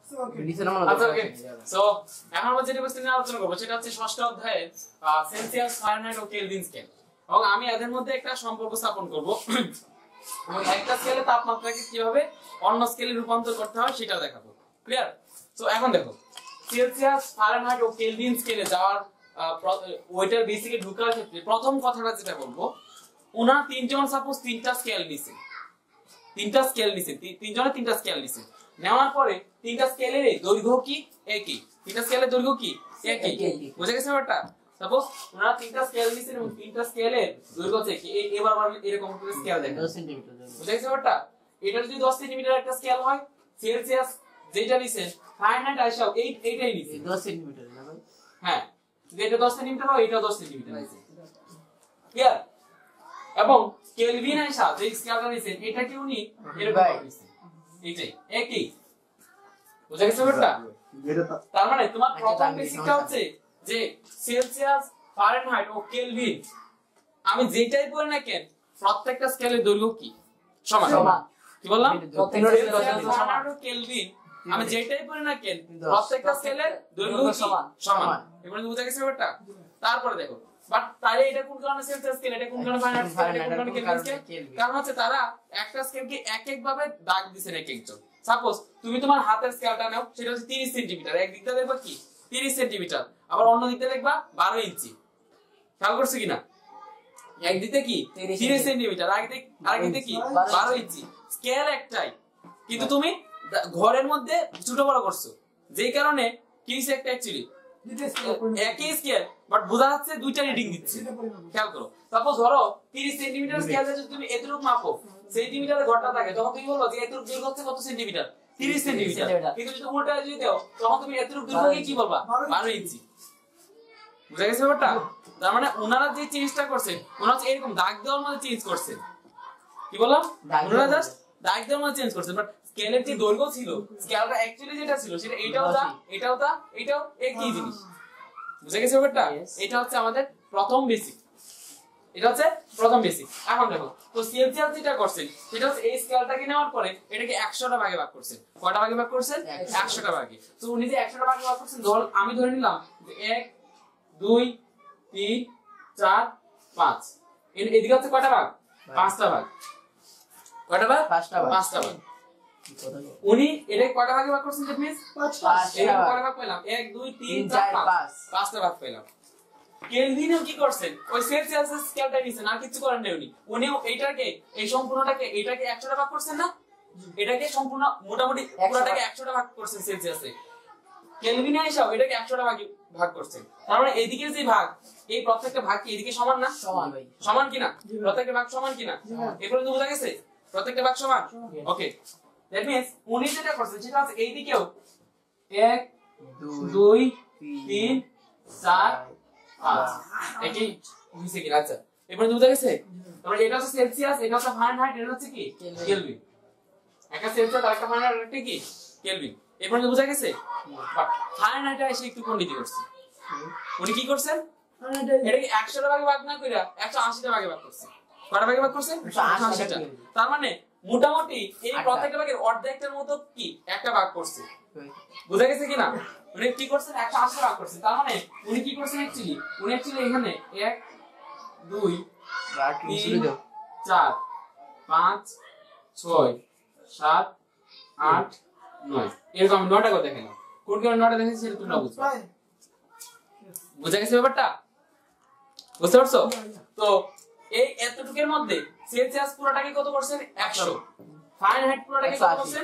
আচ্ছা okay so এখন আমরা যেটা কোশ্চেন নিয়ে আলোচনা করব সেটা হচ্ছে ষষ্ঠ অধ্যায়ে সেলসিয়াস ফারেনহাইট ও কেলভিন স্কেল এবং আমি এদের মধ্যে একটা সম্পর্ক স্থাপন করব এবং একটা স্কেলে তাপমাত্রাকে কিভাবে অন্য স্কেলে রূপান্তর করতে হয় সেটা দেখাবো ক্লিয়ার সো এখন দেখো সেলসিয়াস ফারেনহাইট ও কেলভিন স্কেলে যাওয়ার ওইটার বেসিকে ঢোকার ক্ষেত্রে প্রথম কথাটা যেটা বলবো ওনার তিনজন সাপোজ তিনটা স্কেল নিছে তিনজনে তিনটা স্কেল নিছে নেওয়ার পরে তিনটা স্কেলের দৈর্ঘ্য কি একই তিনটা স্কেলের দৈর্ঘ্য কি একই বুঝা গেছে ব্যাপারটা সাপোজ ওনারা তিনটা স্কেল নিছেন এবং তিনটা স্কেলের দৈর্ঘ্য হচ্ছে কি এবার এরকম করে স্কেল দেখেন 10 সেমি বুঝা গেছে ব্যাপারটা এটা যদি 10 সেমি একটা স্কেল হয় সেলসিয়াস যেটা নিছেন ফারেনহাইট আইসাও এইটাই নিছে 10 সেমি না ভাই হ্যাঁ যেটা 10 সেমি হয় এটা 10 সেমি নিছে ক্লিয়ার এবং কেলভিন আইসা যে স্কেলটা নিছেন এটা কি উনি এরকম নিছেন এইটাই একই বুঝা গেছে ব্যাপারটা তার মানে তোমার প্রথম বেসিকটা হচ্ছে যে সেলসিয়াস ফারেনহাইট ও কেলভিন আমি যেটাই বলি না কেন প্রত্যেকটা স্কেলের দৈর্ঘ্য কি সমান কি বললাম প্রত্যেকটা সেলসিয়াস ফারেনহাইট ও কেলভিন আমি যেটাই বলি না কেন প্রত্যেকটা স্কেলের দৈর্ঘ্য সমান এবারে বুঝা গেছে ব্যাপারটা তারপরে দেখো বাট তাহলে এটা কোন কারণে সেলসিয়াস স্কেল এটা কোন কারণে ফারেনহাইট স্কেল এটা কোন কারণে কেলভিন স্কেল কারণ হচ্ছে তারা একটা স্কেলকে এক এক ভাবে দাগ দিবেন এক একজন সাপোজ তুমি তোমার হাতের স্কেলটা নাও সেটা হচ্ছে 30 সেমি এক দিকটা দেখবা কি 30 সেমি আবার অন্য দিকটা দেখবা 12 ইঞ্চি খেয়াল করছো কিনা এক দিকে কি 30 সেমি আরেকদিকে কি 12 ইঞ্চি স্কেল একটাই কিন্তু তুমি ঘরের মধ্যে ছোট বড় করছো যেই কারণে কি হইছে একটা অ্যাকচুয়ালি একই স্কেল বাট বোঝা যাচ্ছে দুইটা রিডিং দিচ্ছে খেয়াল করো সাপোজ ধরো 30 সেমি স্কেল যদি তুমি এতটুকু মাপো সেন্টিমিটারে ঘরটা থাকে তখন তুমি বলবো যে এতটুকু দৈর্ঘ্য হচ্ছে কত সেন্টিমিটার 30 সেন্টিমিটার কিন্তু যদি উল্টা যদি দাও তখন তুমি এতটুকু দৈর্ঘ্যকে কি বলবা 12 ইঞ্চি বুঝা গেছে ব্যাপারটা তার মানে ওনারা যে চেঞ্জটা করছেন ওনারা এরকম দাগ দেওয়ার মধ্যে চেঞ্জ করছেন কি বললাম ওনারা জাস্ট দাগ দেওয়ার মধ্যে চেঞ্জ করছেন বাট স্কেলের যে দৈর্ঘ্য ছিল স্কেলটা অ্যাকচুয়ালি যেটা ছিল সেটা এটাও একই জিনিস বুঝা গেছে ব্যাপারটা এটা হচ্ছে আমাদের প্রথম বেসিক এখন দেখো তো সেলসিয়াস যেটা করছেন সেটা হচ্ছে এই স্কেলটাকে নেওয়ার পরে এটাকে 100টা ভাগে ভাগ করছেন কয়টা ভাগে ভাগ করছেন 100টা ভাগে তো উনি যে 100টা ভাগে ভাগ করছেন ধর আমি ধরে নিলাম যে 1 2 3 4 5 এদিকে হচ্ছে কয়টা ভাগ 5টা ভাগ কয়টা ভাগ 5টা ভাগ উনি এটা কয়টা ভাগে ভাগ করছেন দ্যাট মিন্স 5 এটা কয়টা ভাগ পেলাম 1 2 3 4 5 5টা ভাগ পেলাম কেলভিনও কি করছেন ওই সেলসিয়াসের স্কেলটা নিছেন আর কিছু করেন না উনিও এইটাকে এই সম্পূর্ণটাকে এটাকে 100টা ভাগ করছেন না এটাকে সম্পূর্ণ মোটামুটি পুরোটাকে 100টা ভাগ করছেন সেলসিয়াসে কেলভিনে এসেও এটাকে 100টা ভাগ করছেন তার মানে এইদিকে যে ভাগ এই প্রত্যেকটা ভাগ কি এদিকে সমান না সমান কিনা প্রত্যেকটা ভাগ সমান কিনা এই পর্যন্ত বোঝা গেছে প্রত্যেকটা ভাগ সমান ওকে দ্যাট মিন্স উনি যেটা করছেন সেটা হচ্ছে এইদিকেও 1 2 3 4 একই হইছে কি আচ্ছা এবারে বুঝা গেছে তাহলে এটা হচ্ছে সেলসিয়াস এটা হচ্ছে ফারেনহাইট এটা হচ্ছে কি কেলভিন একটা সেলসিয়াস আর একটা ফারেনহাইট এটা কি কেলভিন এবারে বুঝা গেছে বাট ফারেনহাইট এসে একটু পণ্ডিতি করছে উনি কি করছেন এটাকে 100টা ভাগে ভাগ না কইরা 180টা ভাগে ভাগ করছে কয়টা ভাগে ভাগ করছে 180টা তার মানে মোটামুটি এই প্রত্যেকটা ভাগের অর্ধেকটার মতো কি একটা ভাগ করছে বুঝা গেছে কিনা উনি কি করছেন 180 ভাগ করছেন তার মানে উনি কি করছেন অ্যাকচুয়ালি এখানে 1 2 3 4 5 6 7 8 9 এরকম 9টা করে দেখেন কোন কোন 9টা দেখেছি সেটা তোমরা বুঝবে বুঝা গেছে ব্যাপারটা বুঝতে পারছো তো এই এতটুকুর মধ্যে সেলসিয়াস পুরোটাকে কত করছেন 100 ফারেনহাইট পুরোটাকে কত করছেন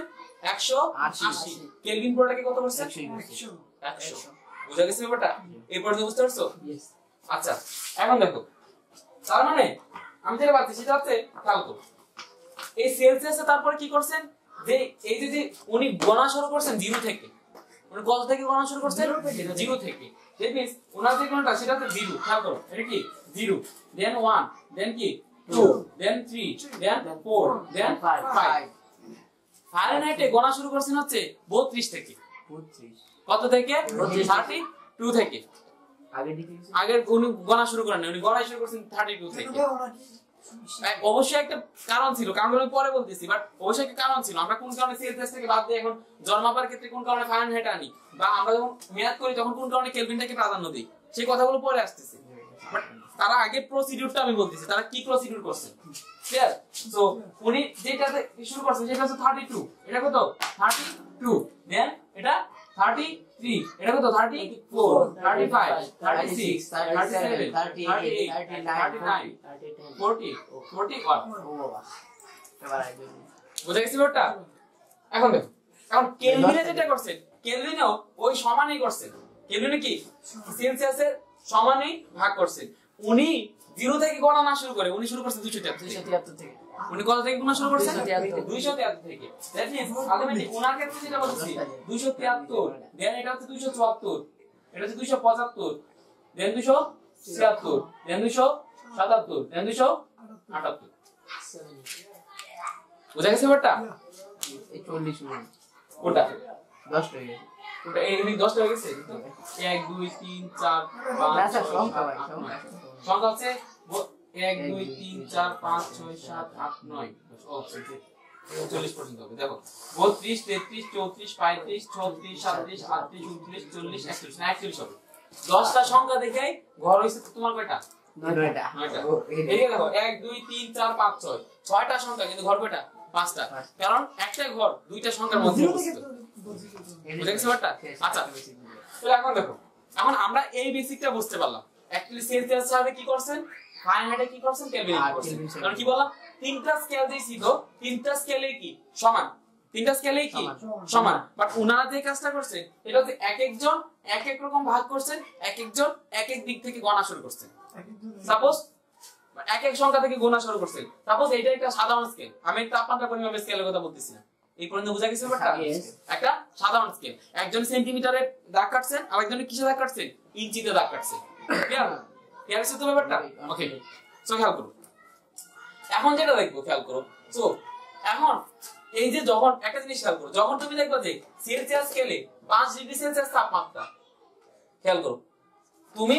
180 কেলভিন পুরোটাকে কত করছেন 100 বুঝা গেছে ব্যাপারটা এই পর্যন্ত বুঝতে পারছো আচ্ছা এখন দেখো তার মানে আমি যেটা বলছি সেটা হচ্ছে খেয়াল করো এই সেলসিয়াসে তারপরে কি করছেন যে এই যে উনি গণনা শুরু করছেন 0 থেকে উনি কত থেকে গণনা শুরু করছেন 0 থেকে দ্যাট মিন্স ওনার যে গণনাটা সেটা হচ্ছে 0 খেয়াল করো এটা কি 0 দেন 1 দেন কি 2 দেন 3 দেন 4 দেন 5 ফারেনহাইটে গণনা শুরু করছেন হচ্ছে 32 থেকে 32 কত থেকে 32 থেকে আগের উনি গণনা শুরু করেন উনি গণনা শুরু করছেন 32 থেকে অবশ্যই একটা কারণ ছিল, কারণগুলো আমি পরে বলতেছি, বাট অবশ্যই একটা কারণ ছিল। আমরা কোন কারণে সেলসিয়াস থেকে বাদ দিয়ে এখন জন্মাবার ক্ষেত্রে কোন কারণে ফারেনহাইট আনি, বা আমরা যখন মেয়াদ করি তখন কোন কারণে কেলভিনটাকে প্রাধান্য দিই, সেই কথাগুলো পরে আসতেছে। বাট তারা আগে প্রসিডিউরটা আমি বলতেছি, তারা কি প্রসিডিউর করছে। ক্লিয়ার? সো উনি যেটাতে শুরু করছেন সেটা হচ্ছে 32, এটা কত 32, দেন এটা 33, এটা কত 34, 35, 36, 37, 38, 39, 40, 41। বুঝা গেছে ব্যাপারটা? এখন দেখো, এখন কেলভিনে যেটা করছেন, কেলভিনেও ওই সমানই করছেন। কেলভিনে কি সেলসিয়াসের সমানই ভাগ করছেন। উনি 0 থেকে গণনা শুরু করে, উনি শুরু করছেন 273 থেকে। উনি কত থেকে গুণা শুরু করছেন? 273 থেকে। দ্যাট মিন্স আলটিমেটলি ওনার ক্ষেত্রে যেটা বলছি 273, দেন এটা হচ্ছে 274, এটা হচ্ছে 275, দেন 276, দেন 277, দেন 278। বুঝা গেছে ব্যাপারটা? এই 40 মিনিট কোনটা 10 হয়ে গেছে। কোনটা এই 10 হয়ে গেছে? 1 2 3 4 5 না স্যার 6 সংখ্যা 7 ভাই 8 9 সংখ্যা সংখ্যা হচ্ছে 1 2 3 4 5 6 7 8 9 40 পর্যন্ত হবে। দেখো 32 33 34 35 36 37 38 39 40 41 না 41 হবে। 10টা সংখ্যা দেখে ঘর হইছে তোমার কয়টা? 9টা। 9টা। এই দেখো 1 2 3 4 5 6 6টা সংখ্যা, কিন্তু ঘর কয়টা? 5টা। কারণ একটা ঘর দুইটা সংখ্যার মধ্যে অবস্থিত। বুঝা গেছে ব্যাপারটা? আচ্ছা তাহলে এখন দেখো, এখন আমরা এই বেসিকটা বুঝতে পারলাম। অ্যাকচুয়ালি সেলসিয়াস সাথে কি করছেন, ফারেনহাইটে কি করছেন, কেলভিনে কি করছেন। কারণ কি বললাম, তিনটা স্কেল দিয়েছি তো, তিনটা স্কেলে কি সমান, তিনটা স্কেলে কি সমান। বাট উনারা যে কাজটা করছেন এটা হচ্ছে এক একজন এক এক রকম ভাগ করছেন, এক একজন এক এক দিক থেকে গণনা শুরু করছেন। সাপোজ এক এক সংখ্যা থেকে গণনা শুরু করছেন। সাপোজ এটা একটা সাধারণ স্কেল, আমি তাপমাত্রা পরিমাপের স্কেলের কথা বলতেছি না। এই পর্যন্ত বুঝা গেছে ব্যাপারটা? একটা সাধারণ স্কেল, একজন সেন্টিমিটারে দাগ কাটছেন, আরেকজন কিসে দাগ কাটছেন, ইঞ্চিতে দাগ কাটছেন। ক্লিয়ার? ক্লিয়ার আছে তো ব্যাপারটা? ওকে, সো খেয়াল করো। এখন যেটা দেখবো, খেয়াল করো। সো এখন এই যে যখন একটা জিনিস খেয়াল করো, যখন তুমি দেখবে যে সেলসিয়াস স্কেলে 5 ডিগ্রি সেলসিয়াস তাপমাত্রা, খেয়াল করো, তুমি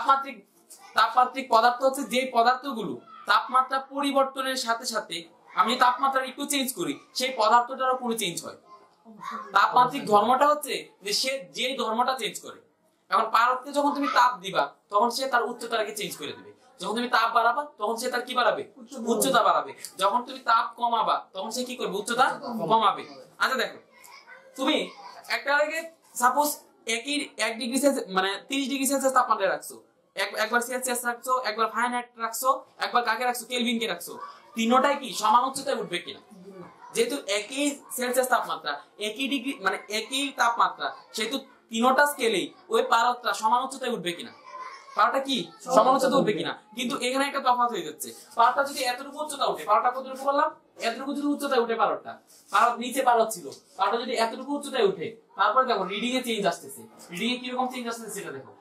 তাপমাত্রিক পদার্থ হচ্ছে যে পদার্থগুলো তাপমাত্রা পরিবর্তনের সাথে সাথে আমি তাপমাত্রা একটু চেঞ্জ করি, সেই পদার্থটারও কোনো চেঞ্জ হয়। তাপমাত্রিক ধর্মটা হচ্ছে যে সে যে ধর্মটা চেঞ্জ করে। এখন পারদকে যখন তুমি তাপ দিবা তখন সে তার উচ্চতাটাকে চেঞ্জ করে দিবে, যখন তুমি তাপ বাড়াবা তখন সে তার কি বাড়াবে, উচ্চতা বাড়াবে, যখন তুমি তাপ কমাবা তখন সে কি করবে, উচ্চতা কমাবে। আচ্ছা দেখো, তুমি একটা আগে সাপোজ একই 1 ডিগ্রি সেলসিয়াস মানে 30 ডিগ্রি সেলসিয়াস তাপমাত্রা রাখছো, একবার সেলসিয়াস রাখছো, একবার ফারেনহাইট রাখছো, একবার কাকে রাখছো, কেলভিনকে রাখছো, তিনটাই কি সমান উচ্চতায় উঠবে কিনা? যেহেতু একই সেলসিয়াস তাপমাত্রা, একই ডিগ্রি মানে একই তাপমাত্রা, সেহেতু তিনটা স্কেলেই ওই পারদটা সমান উচ্চতায় উঠবে কিনা, পারদটা কি সমান উচ্চতায় উঠবে কিনা। কিন্তু এখানে একটা তফাৎ হয়ে যাচ্ছে, পারদটা যদি এতটুকু উচ্চতা উঠে, পারদটা কতটুকু বললাম, এতটুকু যদি উচ্চতায় উঠে পারদটা, পারদ নিচে পারদ ছিল, পারদটা যদি এতটুকু উচ্চতায় উঠে, তারপরে দেখো রিডিং এ চেঞ্জ আসতেছে, রিডিং এ কি রকম চেঞ্জ আসতেছে সেটা দেখো।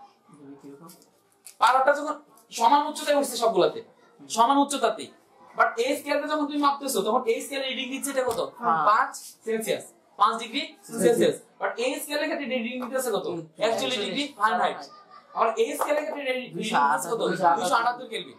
পারদটা যখন সমান উচ্চতায় উঠছে সবগুলাতে, সমান উচ্চতাতেই, বাট এই স্কেলটা যখন তুমি মাপতেছো তখন এই স্কেলে রিডিং দিচ্ছে এটা কত, 5 সেলসিয়াস, 5 ডিগ্রি সেলসিয়াস। বাট এই স্কেলের ক্ষেত্রে রিডিং দিতেছে কত, 41 ডিগ্রি ফারেনহাইট। আর এই স্কেলের ক্ষেত্রে রিডিং দিতেছে কত, 278 কেলভিন।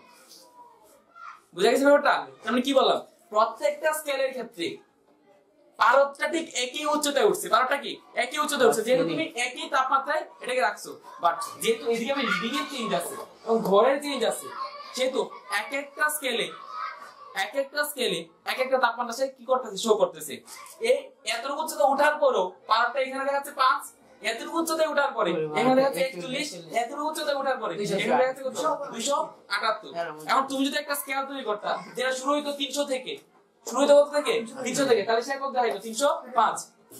বুঝা গেছে ব্যাপারটা? আমি কি বললাম, প্রত্যেকটা স্কেলের ক্ষেত্রে পারদটা ঠিক একই উচ্চতায় উঠছে, পারদটা কি একই উচ্চতায় উঠছে, যেহেতু তুমি একই তাপমাত্রায় এটাকে রাখছো। বাট যেহেতু এদিকে আমি রিডিং এর চেঞ্জ আছে এবং ঘরের চেঞ্জ আছে, সেহেতু এক একটা স্কেলে এক একটা তাপমাত্রা সে কি করতেছে, শো করতেছে। এই এতটুকু উচ্চতা ওঠার পরও পারদটা এখানে দেখাচ্ছে 5, এতটুকু উচ্চতায় ওঠার পরে এখানে দেখাচ্ছে 41, এতটুকু উচ্চতায় ওঠার পরে এখানে দেখাচ্ছে 278। এখন তুমি যদি একটা স্কেল তৈরি করতা যেটা শুরু হইতো 300 থেকে, শুরু হইতো কত থেকে, 300 থেকে, তাহলে সে কত দেখাইতো, 305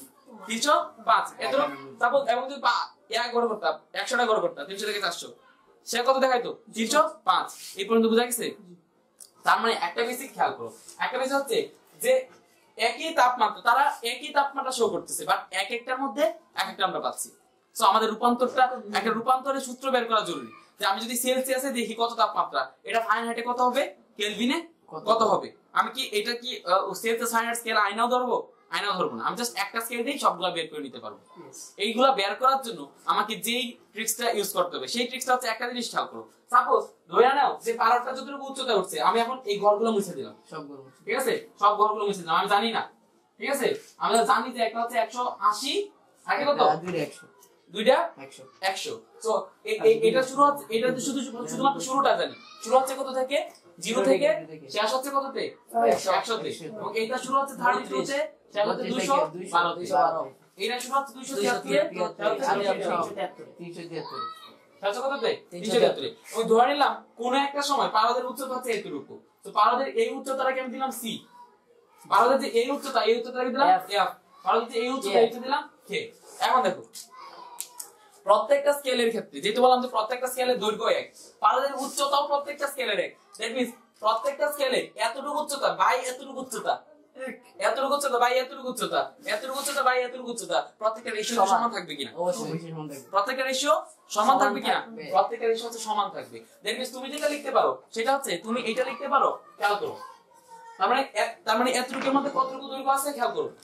এতটুকু। তারপর এবং যদি এক ঘর করতাম, 100টা ঘর করতাম 300 থেকে 400, সে কত দেখাইতো, 305। এই পর্যন্ত বুঝা গেছে? তার মানে একটা বেসিক খেয়াল করো, একটা বেসিক হচ্ছে যে একই তাপমাত্রা, তারা একই তাপমাত্রা শো করতেছে, বাট এক একটার মধ্যে এক একটা আমরা পাচ্ছি। সো আমাদের রূপান্তরটা, একটা রূপান্তরের সূত্র বের করা জরুরি, যে আমি যদি সেলসিয়াসে দেখি কত তাপমাত্রা, এটা ফারেনহাইটে কত হবে, কেলভিনে কত হবে। আমি কি এটা কি সেলসিয়াস ফারেনহাইট স্কেল আয়নাও ধরবো, আয়না ধরবো না, আমি জাস্ট একটা স্কেল দিয়ে সবগুলা বের করে নিতে পারবো। এইগুলা বের করার জন্য আমাকে যেই ট্রিক্সটা ইউজ করতে হবে সেই ট্রিক্সটা হচ্ছে একটা জিনিস খেয়াল করো। সাপোজ ধরে নাও যে পারটা যতটুকু উচ্চতা উঠছে, আমি এখন এই ঘরগুলো মুছে দিলাম, সবগুলো ঠিক আছে, সব ঘরগুলো মুছে দিলাম, আমি জানি না, ঠিক আছে, আমরা জানি যে একটা হচ্ছে 180, আগে কত, দুইটা 100। সো এটা শুরু হচ্ছে, এটা শুধুমাত্র শুরুটা জানি, শুরু হচ্ছে কত থেকে, 0 থেকে, শেষ হচ্ছে কততে, 100 তে, এবং এটা শুরু হচ্ছে 30 হচ্ছে, শেষ হচ্ছে 212। এটা শুরু হচ্ছে 273, ওই ধরে নিলাম কোন একটা সময় পারদের উচ্চতা হচ্ছে এতটুকু, তো পারদের এই উচ্চতাটাকে আমি দিলাম c, পারদের যে এই উচ্চতাটাকে দিলাম f, পারদের যে এই উচ্চতা দিলাম k। এখন দেখো প্রত্যেকটা স্কেলের ক্ষেত্রে যেহেতু বললাম যে প্রত্যেকটা স্কেলের দৈর্ঘ্য এক, পারদের উচ্চতাও প্রত্যেকটা স্কেলের এক, দ্যাট মিন্স প্রত্যেকটা স্কেলে এতটুকু উচ্চতা বাই এতটুকু উচ্চতা, এতটুকু উচ্চতা বাই এতটুকু উচ্চতা, এতটুকু উচ্চতা বাই এতটুকু উচ্চতা, প্রত্যেকটা রেশিও সমান থাকবে কিনা? অবশ্যই সমান থাকবে। প্রত্যেকটা রেশিও সমান থাকবে কিনা? প্রত্যেকটা রেশিও হচ্ছে সমান থাকবে। দ্যাট মিন্স তুমি যেটা লিখতে পারো সেটা হচ্ছে তুমি এটা লিখতে পারো, খেয়াল করো, তার মানে এতটুকুর মধ্যে কতটুকু দৈর্ঘ্য আছে খেয়াল করো,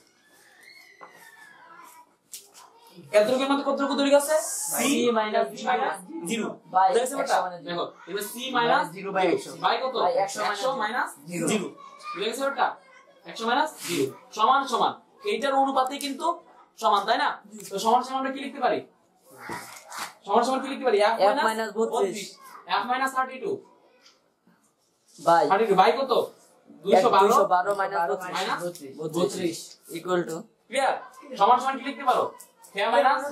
এতটুকুর মধ্যে কতটুকু দৈর্ঘ্য আছে, c - 0 বাই দেখো এটা c - 0 বাই 100 বাই কত, 100 - 0 বুঝেছো এটা, 100 - 0 সমান সমান, এইটার অনুপাতে কিন্তু সমান, তাই না? তো সমান সমান আমরা কি লিখতে পারি, সমান সমান কি লিখতে পারি, f - 32 f - 32 বাই 32 বাই কত, 212 - 32 ইকুয়াল টু ক্লিয়ার। সমান সমান কি লিখতে পারো, k -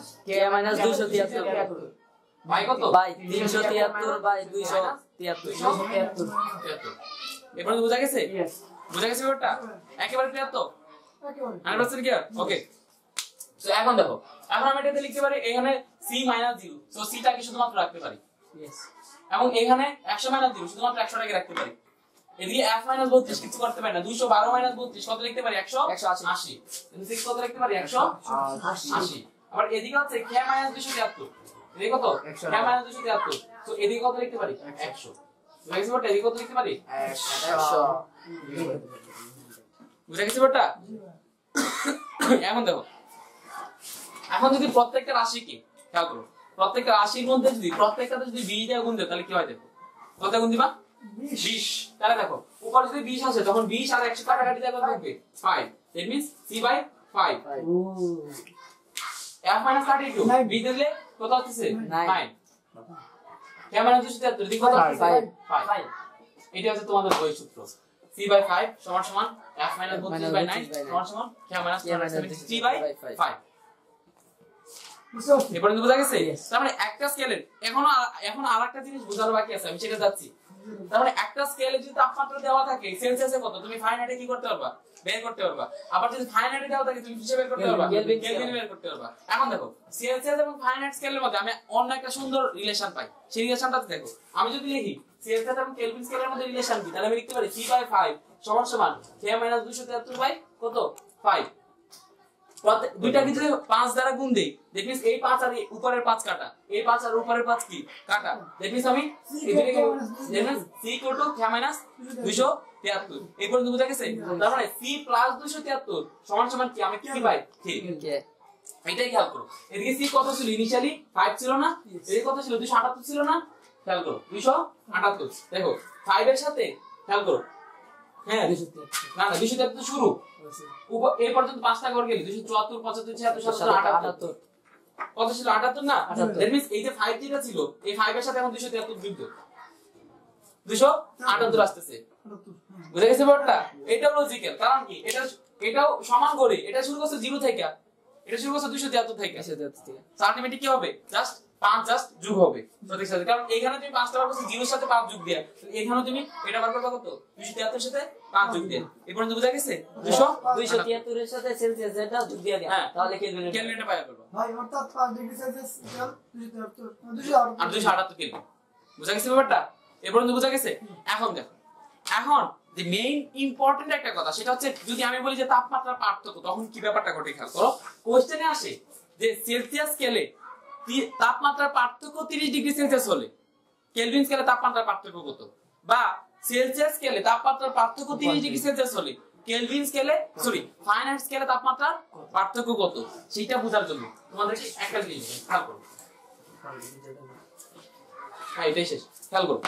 273 বাই কত, বাই 373 বাই 273। এবার বুঝা গেছে, বুঝা গেছে ব্যাপারটা একেবারে ক্লিয়ার তো, 100% ক্লিয়ার, ওকে। সো এখন দেখো, এখন আমি এটাতে লিখতে পারি এখানে c - 0, সো c টাকে শুধুমাত্র রাখতে পারি, এবং এখানে 100 - 0 শুধুমাত্র 100 টাকে রাখতে পারি, এদিকে f - 32 কিছু করতে পারি না, 212 - 32 কত লিখতে পারি, 180, কিন্তু 6 কত লিখতে পারি, 180। আবার এদিকে হচ্ছে k - 273, এদিকে কত, k - 273, তো এদিকে কত লিখতে পারি, 100। বুঝা গেছে ব্যাপারটা, এদিকে কত লিখতে পারি, 100। বুঝা গেছে ব্যাপারটা। এখন দেখো, এখন যদি প্রত্যেকটা রাশি কি খেয়াল করো, প্রত্যেকটা রাশির মধ্যে যদি প্রত্যেকটাতে যদি 20 দিয়ে গুণ দেয় তাহলে কি হয়, দেখো কত গুণ দিবা, 20। তাহলে দেখো উপরে যদি 20 আছে তখন 20 আর 100 কাটাকাটি দিয়ে কত থাকবে, 5, that means c by 5। f - 32 b দিলে কত হচ্ছে, 9। k - 273 দিকে কত, 5। এটা হচ্ছে তোমাদের বই সূত্র, c বাই 5 সমান সমান f - 32 বাই 9 সমান সমান k - 273 বাই 5। এরপরে বুঝা গেছে, তার মানে একটা স্কেলের এখন আরেকটা জিনিস বোঝানো বাকি আছে, আমি সেটা যাচ্ছি। তার মানে একটা স্কেলে যদি তাপমাত্রা দেওয়া থাকে সেলসিয়াসে কত, তুমি ফারেনহাইটে কি করতে পারবা, বের করতে পারবা। আবার যদি ফারেনহাইটে দেওয়া থাকে তুমি কিসে বের করতে পারবা, কেলভিনে বের করতে পারবা। এখন দেখো সেলসিয়াস এবং ফারেনহাইট স্কেলের মধ্যে আমি অন্য একটা সুন্দর রিলেশন পাই, সেই রিলেশনটাতে দেখো, আমি যদি লিখি সেলসিয়াস এবং কেলভিন স্কেলের মধ্যে রিলেশন কি, তাহলে আমি লিখতে পারি c বাই 5 সমান সমান k - 273 বাই কত, 5। দুইটাকে যদি 5 দ্বারা গুণ দেই, দ্যাট মিন্স এই 5 আর উপরের 5 কাটা, এই 5 আর উপরের 5 কি কাটা, দ্যাট মিন্স আমি এদিকে দ্যাট মিন্স c = k - 273। এই পর্যন্ত বুঝা গেছে, তার মানে c + 273 সমান সমান কি, আমি কি পাই, k। এটাই খেয়াল করো, এদিকে c কত ছিল, ইনিশিয়ালি 5 ছিল না, এদিকে কত ছিল, 278 ছিল না, খেয়াল করো 278। দেখো 5 এর সাথে খেয়াল করো, হ্যাঁ না 273 শুরু, এই পর্যন্ত 5টা ঘর গেলে 274 75 76 77 78 কত ছিল, 78 না, দ্যাট মিন্স এই যে 5 যেটা ছিল এই 5 এর সাথে এখন 273 যুক্ত 278 আসতেছে। বুঝা গেছে ব্যাপারটা, এটা লজিক্যাল, কারণ কি এটাও সমান করে, এটা শুরু করছে 0 থেকে, এটা শুরু করছে 273 থেকে, আলটিমেটলি কি হবে, জাস্ট 5 জাস্ট যোগ হবে প্রত্যেক সাথে, কারণ এখানে তুমি 5টা বার করছো 0 এর সাথে 5 যোগ দিয়া, এখানে তুমি এটা বার করবে কত, 273 এর সাথে 5 যোগ দিয়া। এই পর্যন্ত বুঝা গেছে, 273 এর সাথে সেলসিয়াস এটা যোগ দিয়া দেয়া, তাহলে কেলভিনটা পাওয়া যাবে ভাই অর্থাৎ 5 ডিগ্রি সেলসিয়াস 278 কেলভিন। বুঝা গেছে ব্যাপারটা, এই পর্যন্ত বুঝা গেছে। এখন দেখো, এখন যে মেইন ইম্পর্টেন্ট একটা কথা, সেটা হচ্ছে যদি আমি বলি যে তাপমাত্রার পার্থক্য, তখন কি ব্যাপারটা ঘটে খেয়াল করো। কোশ্চেনে আসে যে সেলসিয়াস স্কেলে তাপমাত্রার পার্থক্য 30 ডিগ্রি সেলসিয়াস হলে কেলভিন স্কেলে তাপমাত্রার পার্থক্য কত, বা সেলসিয়াস স্কেলে তাপমাত্রার পার্থক্য 30 ডিগ্রি সেলসিয়াস হলে কেলভিন স্কেলে সরি ফারেনহাইট স্কেলে তাপমাত্রার পার্থক্য কত সেটা বোঝার জন্য তোমাদেরকে একটা জিনিস খেয়াল করো। হ্যাঁ এটাই শেষ, খেয়াল করো।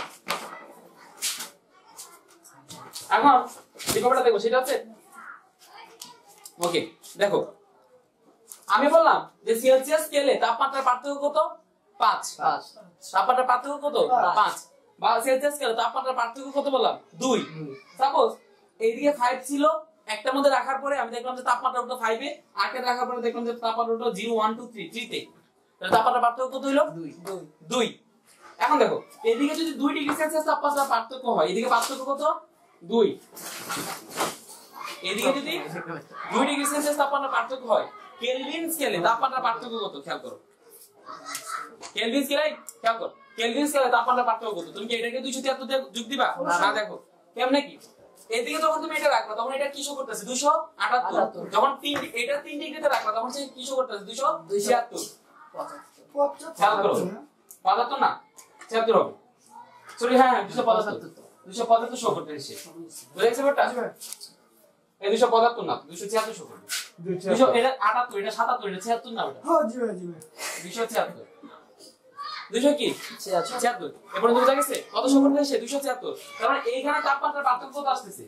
এখন যে ব্যাপারটা দেখো সেটা হচ্ছে ওকে দেখো আমি বললাম যে সেলসিয়াস স্কেলে তাপমাত্রার পার্থক্য কত 5 তাপমাত্রার পার্থক্য কত 5 বা সেলসিয়াস স্কেলে তাপমাত্রার পার্থক্য কত বললাম 2 সাপোজ এইদিকে 5 ছিল একটার মধ্যে রাখার পরে আমি দেখলাম যে তাপমাত্রা উঠলো 5 এ আরেকটা রাখার পরে দেখলাম যে তাপমাত্রা উঠলো 0 1 2 3 3 তে তাহলে তাপমাত্রার পার্থক্য কত হলো 2 এখন দেখো এদিকে যদি 2 ডিগ্রি সেলসিয়াস তাপমাত্রার পার্থক্য হয় এদিকে পার্থক্য কত 2 এদিকে যদি 2 ডিগ্রি সেলসিয়াস তাপমাত্রার পার্থক্য হয় কেলভিন স্কেলে তাপমাত্রার পার্থক্য কত খেয়াল করো। কেলভিন স্কেলে খেয়াল করো কেলভিন স্কেলে তাপমাত্রার পার্থক্য কত তুমি কি এটাকে 273 দিয়ে যোগ দিবা না দেখো কেমনে কি এদিকে যখন তুমি এটা রাখবা তখন এটা কি শো করতেছে 278 যখন 3 এটা 3 ডিগ্রিতে রাখবা তখন সে কি শো করতেছে 276 খেয়াল করো 75 না 76 হবে সরি হ্যাঁ 275 শো করতেছে বুঝেছো ব্যাপারটা এই 275 না 276 শো করবে 200 এটা 78 এটা 77 এটা 76 না ওটা হ্যাঁ জি ভাই 276 200 কি 76 এরপর বুঝা গেছে কত শো করতেছে 276 তার মানে এইখানে তাপমাত্রার পার্থক্য কত আসছে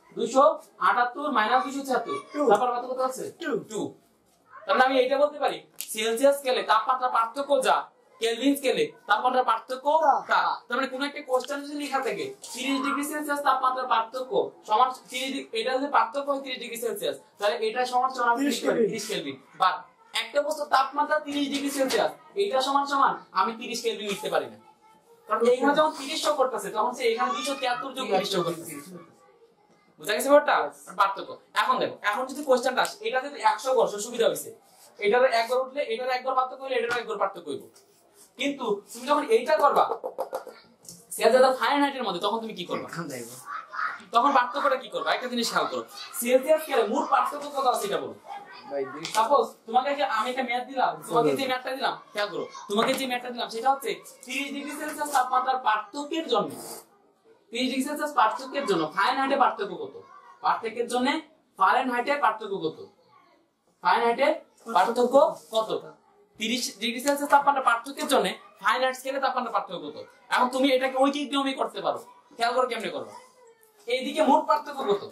278 মাইনাস 276 তাপমাত্রার পার্থক্য কত আছে 2 তার মানে আমি এইটা বলতে পারি সেলসিয়াস স্কেলে তাপমাত্রার পার্থক্য যা কেলভিন স্কেলে তাপমাত্রার পার্থক্য তা তার মানে কোন একটা কোশ্চেন যদি লেখা থাকে 30 ডিগ্রি সেলসিয়াস তাপমাত্রার পার্থক্য সমান 30 এটা যদি পার্থক্য হয় 30 ডিগ্রি সেলসিয়াস তাহলে এটা সমান 30 কেলভিন বা একটা বস্তু তাপমাত্রা 30 ডিগ্রি সেলসিয়াস এটা সমান আমি 30 কেলভিন লিখতে পারি না কারণ এইখানে যখন 30 শো করতেছে তখন সে এখানে 273 যোগ 30 শো করতেছে বুঝা গেছে ব্যাপারটা পার্থক্য। এখন দেখো এখন যদি কোশ্চেনটা আসে এটা যদি 100 করছো সুবিধা হইছে এটার একবার উঠলে এটার একবার পার্থক্য হইলে এটার একবার পার্থক্য হইব কিন্তু তুমি যখন এইটা করবা সেলসিয়াস ফারেনহাইটের মধ্যে তখন তুমি কি করবা তখন পার্থক্যটা কি করবা একটা জিনিস খেয়াল করো সেলসিয়াস স্কেলে মোট পার্থক্য কত আছে এটা বলো ভাই সাপোজ তোমাকে যে আমি একটা ম্যাথ দিলাম তোমাকে যে ম্যাথটা দিলাম খেয়াল করো তোমাকে যে ম্যাথটা দিলাম সেটা হচ্ছে 30 ডিগ্রি সেলসিয়াস তাপমাত্রার পার্থক্যের জন্য 30 ডিগ্রি সেলসিয়াস পার্থক্যের জন্য ফারেনহাইটে পার্থক্য কত পার্থক্যের জন্য ফারেনহাইটে পার্থক্য কত ফারেনহাইটে পার্থক্য কত 30 ডিগ্রি সেলসিয়াস তাপমাত্রা পার্থক্যের জন্য ফারেনহাইট স্কেলে তাপমাত্রা পার্থক্য কত এখন তুমি এটাকে ঐকিক নিয়মে করতে পারো খেয়াল করো কেমনে করবে এইদিকে মোট পার্থক্য কত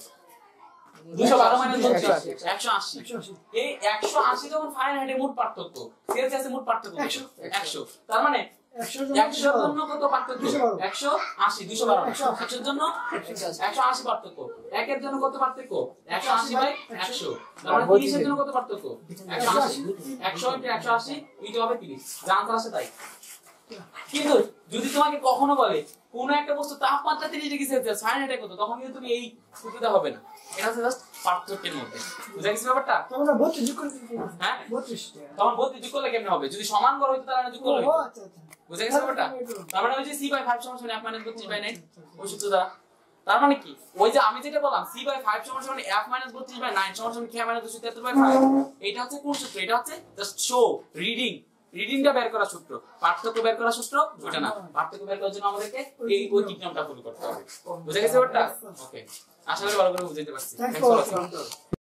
212 মাইনাস 180 এই 180 যখন ফারেনহাইটে মোট পার্থক্য সেলসিয়াসে মোট পার্থক্য 100 তার মানে 100 জন্য কত পার্থক্য 180 212 100 এর জন্য 180 পার্থক্য 1 এর জন্য কত পার্থক্য 180 বাই 100 তার মানে 30 এর জন্য কত পার্থক্য 180 100 into 180 এটা হবে 30 জানতে আসে তাই। কিন্তু যদি তোমাকে কখনো বলে কোন একটা বস্তু তাপমাত্রা 30 ডিগ্রি সেলসিয়াস ফারেনহাইটে কত তখন কিন্তু তুমি এই সূত্রটা হবে না এটা হচ্ছে জাস্ট পার্থক্যের মধ্যে বুঝা গেছে ব্যাপারটা তখন 32 যোগ করে হ্যাঁ 32 তখন 32 যোগ করলে কেমনে হবে যদি সমান করা হইতো তাহলে যোগ করলে হইতো আচ্ছা আচ্ছা বুঝা গেছে ব্যাপারটা তার মানে ওই যে c/5 সমান f - 32/9 ওই সূত্রটা তার মানে কি ওই যে আমি যেটা বললাম c/5 সমান f - 32/9 সমান k - 273/5 এটা হচ্ছে কোন সূত্র এটা হচ্ছে জাস্ট শো রিডিংটা বের করা সূত্র পার্থক্য বের করা সূত্র ওটা না পার্থক্য বের করার জন্য আমাদেরকে এই ঐকিক নিয়মটা ফলো করতে হবে বুঝা গেছে ব্যাপারটা ওকে আশা করি ভালো করে বুঝাইতে পারছি থ্যাঙ্কস ফর ওয়াচিং।